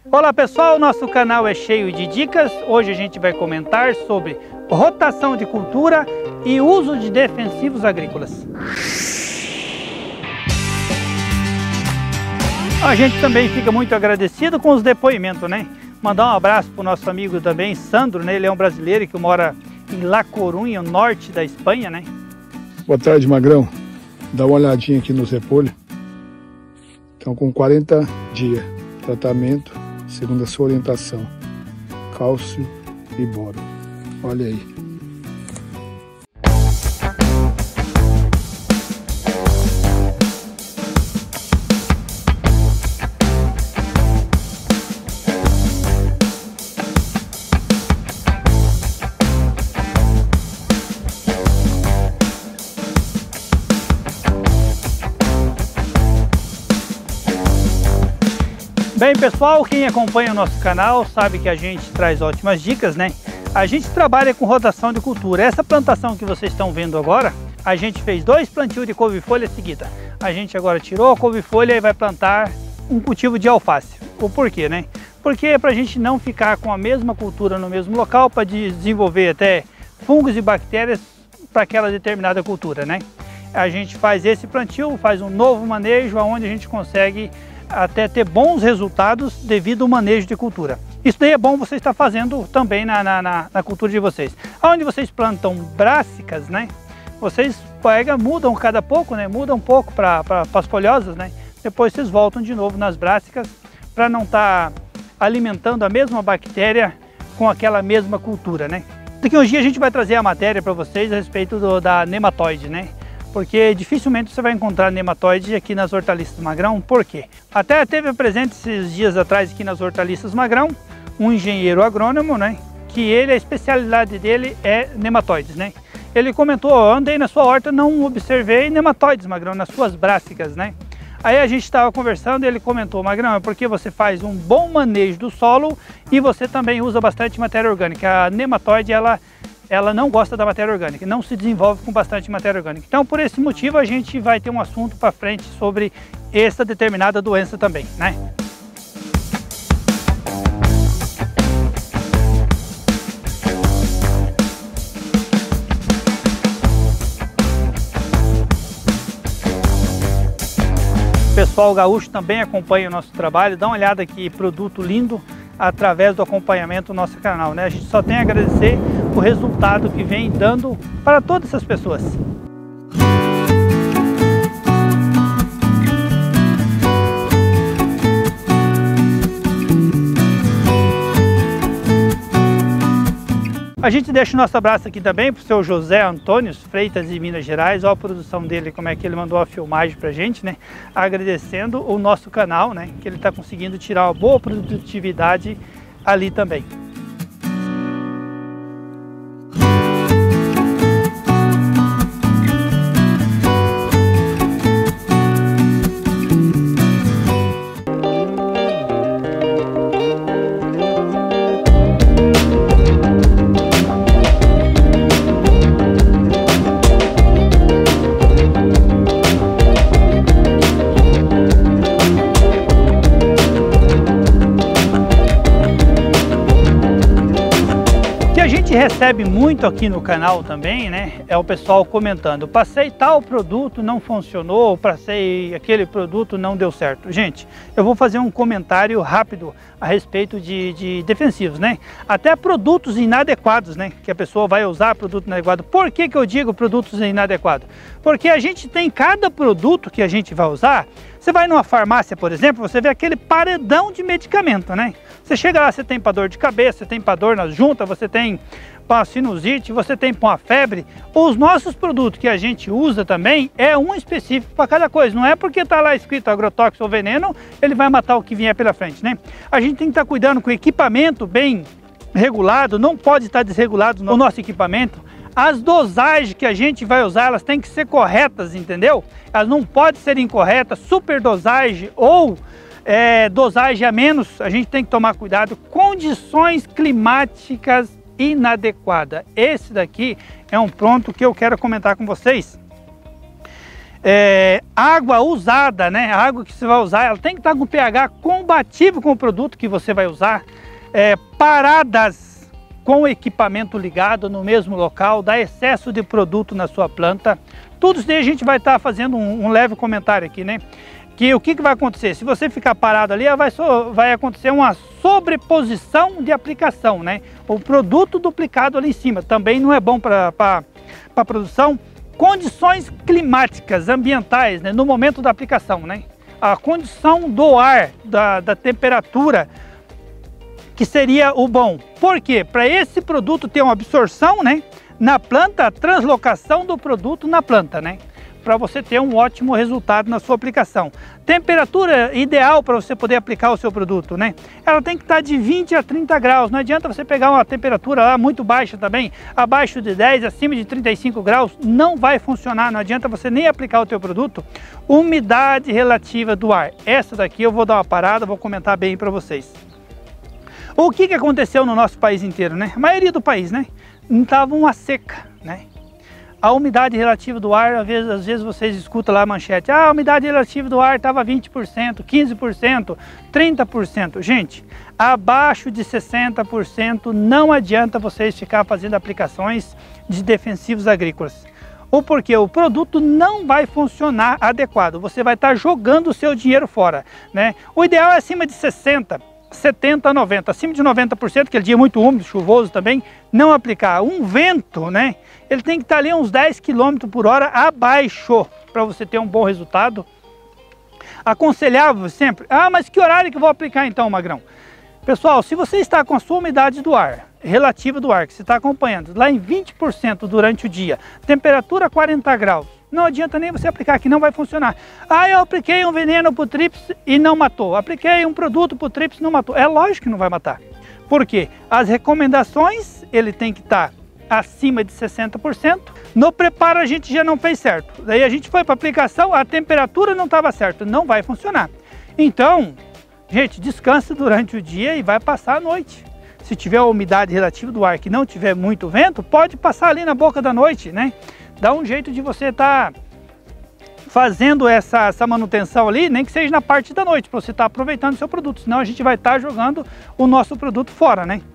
Olá pessoal, nosso canal é cheio de dicas. Hoje a gente vai comentar sobre rotação de cultura e uso de defensivos agrícolas. A gente também fica muito agradecido com os depoimentos, né? Mandar um abraço para o nosso amigo também, Sandro, né? Ele é um brasileiro que mora em La Coruña, no norte da Espanha, né? Boa tarde, Magrão. Dá uma olhadinha aqui nos repolhos. Estão com 40 dias. Tratamento, segundo a sua orientação. Cálcio e boro. Olha aí. Bem pessoal, quem acompanha o nosso canal sabe que a gente traz ótimas dicas, né? A gente trabalha com rotação de cultura. Essa plantação que vocês estão vendo agora, a gente fez 2 plantios de couve-folha seguida. A gente agora tirou a couve-folha e vai plantar um cultivo de alface. O porquê, né? Porque é para a gente não ficar com a mesma cultura no mesmo local, para desenvolver até fungos e bactérias para aquela determinada cultura, né? A gente faz esse plantio, faz um novo manejo, onde a gente consegue até ter bons resultados devido ao manejo de cultura. Isso daí é bom você estar fazendo também na cultura de vocês. Onde vocês plantam brássicas, né? Vocês mudam cada pouco, né? Mudam um pouco para as folhosas, né? Depois vocês voltam de novo nas brássicas para não estar alimentando a mesma bactéria com aquela mesma cultura, né? Daqui uns dias a gente vai trazer a matéria para vocês a respeito da nematóide, né? Porque dificilmente você vai encontrar nematóide aqui nas hortaliças Magrão. Por quê? Até teve presente esses dias atrás aqui nas hortaliças Magrão um engenheiro agrônomo, né? Que a especialidade dele é nematóides, né? Ele comentou: andei na sua horta, não observei nematóides, Magrão, nas suas brássicas, né? Aí a gente estava conversando e ele comentou: Magrão, é porque você faz um bom manejo do solo e você também usa bastante matéria orgânica. A nematóide, ela não gosta da matéria orgânica, não se desenvolve com bastante matéria orgânica. Então, por esse motivo, a gente vai ter um assunto para frente sobre essa determinada doença também, né? O pessoal gaúcho também acompanha o nosso trabalho. Dá uma olhada aqui, produto lindo, através do acompanhamento do nosso canal, né? A gente só tem a agradecer o resultado que vem dando para todas essas pessoas. A gente deixa o nosso abraço aqui também para o seu José Antônio Freitas de Minas Gerais. Olha a produção dele, como é que ele mandou a filmagem para a gente, né? Agradecendo o nosso canal, né? Que ele está conseguindo tirar uma boa produtividade ali também. Recebe muito aqui no canal também, né? É o pessoal comentando: passei tal produto, não funcionou, passei aquele produto, não deu certo. Gente, eu vou fazer um comentário rápido a respeito de defensivos, né? Até produtos inadequados, né? Que a pessoa vai usar produto inadequado. Por que eu digo produtos inadequados? Porque a gente tem cada produto que a gente vai usar. Você vai numa farmácia, por exemplo, você vê aquele paredão de medicamento, né? Você chega lá, você tem para dor de cabeça, você tem para dor na junta, você tem para sinusite, você tem para uma febre. Os nossos produtos que a gente usa também é um específico para cada coisa. Não é porque está lá escrito agrotóxico ou veneno, ele vai matar o que vier pela frente, né? A gente tem que estar cuidando com o equipamento bem regulado, não pode estar desregulado o nosso equipamento. As dosagens que a gente vai usar, elas têm que ser corretas, entendeu? Elas não podem ser incorretas, superdosagem ou dosagem a menos. A gente tem que tomar cuidado. Condições climáticas inadequadas. Esse daqui é um ponto que eu quero comentar com vocês. água usada, né? A água que você vai usar, ela tem que estar com pH compatível com o produto que você vai usar. Paradas com o equipamento ligado no mesmo local, dá excesso de produto na sua planta. Tudo isso daí a gente vai estar fazendo um leve comentário aqui, né? Que o que vai acontecer? Se você ficar parado ali, vai acontecer uma sobreposição de aplicação, né? O produto duplicado ali em cima também não é bom para a produção. Condições climáticas, ambientais, né? No momento da aplicação, né? A condição do ar, da temperatura, que seria o bom. Por quê? Para esse produto ter uma absorção, né, na planta, a translocação do produto na planta, né? Para você ter um ótimo resultado na sua aplicação. Temperatura ideal para você poder aplicar o seu produto, né? Ela tem que estar de 20 a 30 graus. Não adianta você pegar uma temperatura lá muito baixa também, abaixo de 10, acima de 35 graus, não vai funcionar. Não adianta você nem aplicar o teu produto. Umidade relativa do ar. Essa daqui eu vou dar uma parada, vou comentar bem para vocês. O que aconteceu no nosso país inteiro, né? A maioria do país, né? Estava uma seca, né? A umidade relativa do ar, às vezes vocês escutam lá a manchete, a umidade relativa do ar estava 20%, 15%, 30%. Gente, abaixo de 60% não adianta vocês ficar fazendo aplicações de defensivos agrícolas. O porquê? O produto não vai funcionar adequado, você vai estar jogando o seu dinheiro fora, né? O ideal é acima de 60%. 70 a 90, acima de 90%, aquele dia muito úmido, chuvoso também, não aplicar. Um vento, né? Ele tem que estar ali uns 10 km por hora abaixo, para você ter um bom resultado. Aconselhável sempre, mas que horário que eu vou aplicar então, Magrão? Pessoal, se você está com a sua umidade do ar, relativa do ar, que você está acompanhando, lá em 20% durante o dia, temperatura 40 graus, não adianta nem você aplicar, que não vai funcionar. Eu apliquei um veneno para o trips e não matou. Apliquei um produto para o trips e não matou. É lógico que não vai matar. Por quê? As recomendações, ele tem que estar acima de 60%. No preparo a gente já não fez certo. Daí a gente foi para a aplicação, a temperatura não estava certa. Não vai funcionar. Então, gente, descanse durante o dia e vai passar a noite. Se tiver a umidade relativa do ar que não tiver muito vento, pode passar ali na boca da noite, né? Dá um jeito de você estar fazendo essa manutenção ali, nem que seja na parte da noite, para você estar aproveitando o seu produto, senão a gente vai estar jogando o nosso produto fora, né?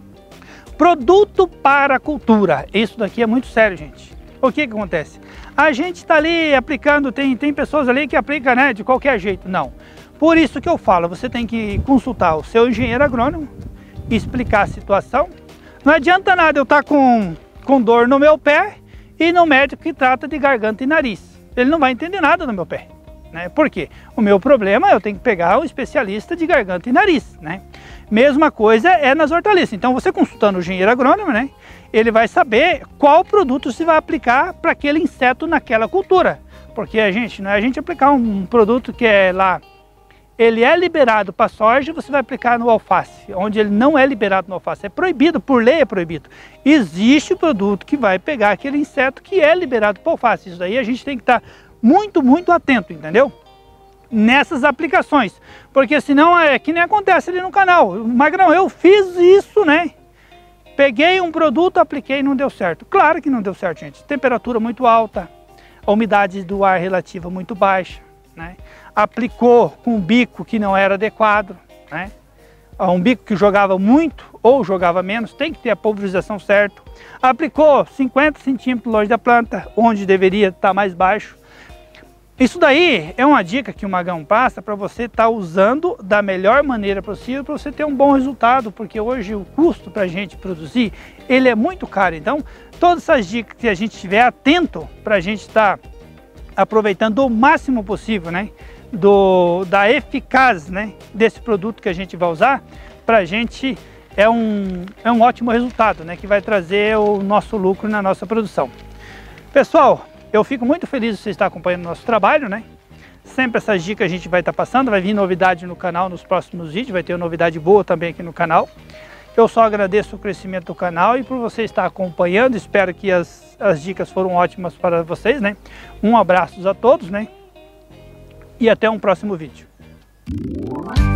Produto para cultura, isso daqui é muito sério, gente. O que acontece? A gente está ali aplicando, tem pessoas ali que aplicam, né, de qualquer jeito, não. Por isso que eu falo, você tem que consultar o seu engenheiro agrônomo, explicar a situação. Não adianta nada eu estar com dor no meu pé e no médico que trata de garganta e nariz. Ele não vai entender nada no meu pé, né? Por quê? O meu problema, eu tenho que pegar um especialista de garganta e nariz, né? Mesma coisa é nas hortaliças. Então você consultando o engenheiro agrônomo, né? Ele vai saber qual produto se vai aplicar para aquele inseto naquela cultura. Porque não é a gente aplicar um produto que é lá, ele é liberado para soja, você vai aplicar no alface, onde ele não é liberado no alface. É proibido, por lei é proibido. Existe o produto que vai pegar aquele inseto que é liberado para alface. Isso daí a gente tem que estar muito, muito atento, entendeu? Nessas aplicações. Porque senão é que nem acontece ali no canal. Magrão, eu fiz isso, né? Peguei um produto, apliquei e não deu certo. Claro que não deu certo, gente. Temperatura muito alta, a umidade do ar relativa muito baixa, né? Aplicou com um bico que não era adequado, né? Um bico que jogava muito ou jogava menos, tem que ter a pulverização certa. Aplicou 50 centímetros longe da planta, onde deveria estar mais baixo. Isso daí é uma dica que o Magrão passa para você estar usando da melhor maneira possível para você ter um bom resultado, porque hoje o custo para a gente produzir, ele é muito caro. Então, todas essas dicas que a gente estiver atento para a gente estar aproveitando o máximo possível, né? Da eficácia, né, desse produto que a gente vai usar, para a gente é um ótimo resultado, né, que vai trazer o nosso lucro na nossa produção. Pessoal, eu fico muito feliz de você estar acompanhando o nosso trabalho, né? Sempre essas dicas a gente vai estar passando, vai vir novidade no canal nos próximos vídeos, vai ter uma novidade boa também aqui no canal. Eu só agradeço o crescimento do canal e por você estar acompanhando, espero que as dicas foram ótimas para vocês, né? Um abraço a todos, né? E até um próximo vídeo.